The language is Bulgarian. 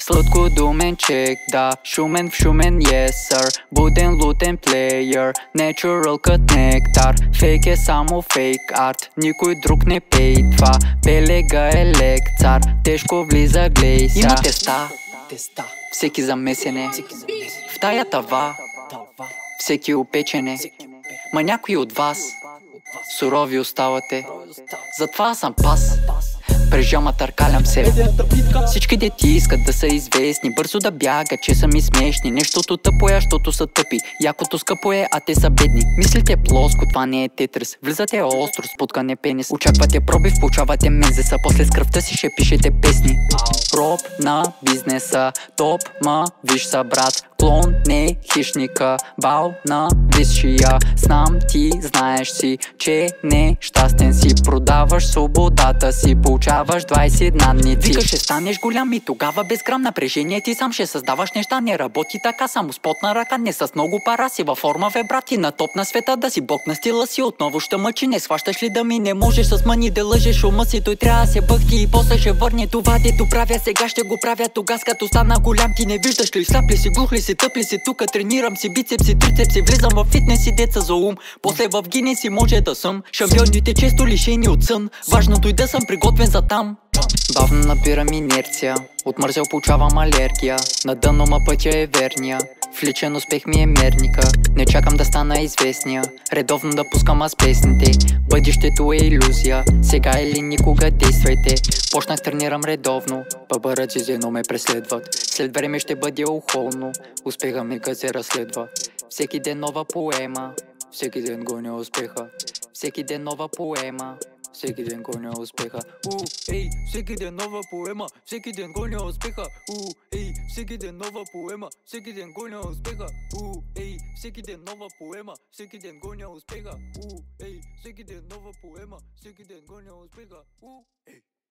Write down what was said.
Сладкодуменчик, да, шумен в шумен, yes sir. Буден лутен плеер, natural кът нектар. Фейк е само фейк арт, никой друг не пейтва. Белега е лекцар, тежко влиза глей ся. Има теста, всеки за месене. В тая тава, всеки опечене. Ма някой от вас сурови оставате, затова съм пас. Прежама търкалям се. Всички дети искат да са известни, бързо да бягат, че са ми смешни. Нещото тъпо е, защото са тъпи. Якото скъпо е, а те са бедни. Мислите плоско, това не е тетрис. Влизате остро, спуткане пенис. Очаквате пробив, получавате мензеса. После с кръвта си ще пишете песни. Роб на бизнеса, топ, ма виж са брат. Клон не хищника, бал на висшия. Знам ти, знаеш си, че нещастен си. Продаваш свободата си, получаваш 20 дневници. Викаш ще станеш голям и тогава без грам напрежение ти сам ще създаваш неща. Не работи така, само с потна ръка, не с много пара си във форма брат. И на топ на света да си бог на стила си. Отново ще мъчи, не сващаш ли да ми не можеш с мъни да лъжеш ума си. Той трябва да се бъхти и после ще върне това дето правя. Сега ще го правя тогас като стана голям. Ти не виждаш ли, сляп ли си, глух ли си, тъп ли си. Тука тренирам си бицепси, трицепси, влизам в фитнес и деца за ум. После в Гинеси може да съм шампионите често лишени от сън. Важното и да съм приготвен за там. Бавно набирам инерция, от мързел получавам алергия. На дъно ма пътя е верния, в личен успех ми е мерника. Не чакам да стана известния, редовно да пускам аз песните. Бъдещето е илюзия, сега или никога действайте. Почнах тренирам редовно, пъбърът си зено ме преследват. След време ще бъде охолно, успеха ми къде се разследва. Всеки ден нова поема, всеки ден гоня успеха. Всеки ден нова поема, всеки ден гоня успеха. Ей, всеки ден нова поема, всеки ден гоня успеха. Ей, всеки ден нова поема, всеки ден гоня успеха. Ей, всеки ден нова поема, всеки ден гоня успеха. Ей, всеки ден нова поема, всеки ден гоня успеха. Ей.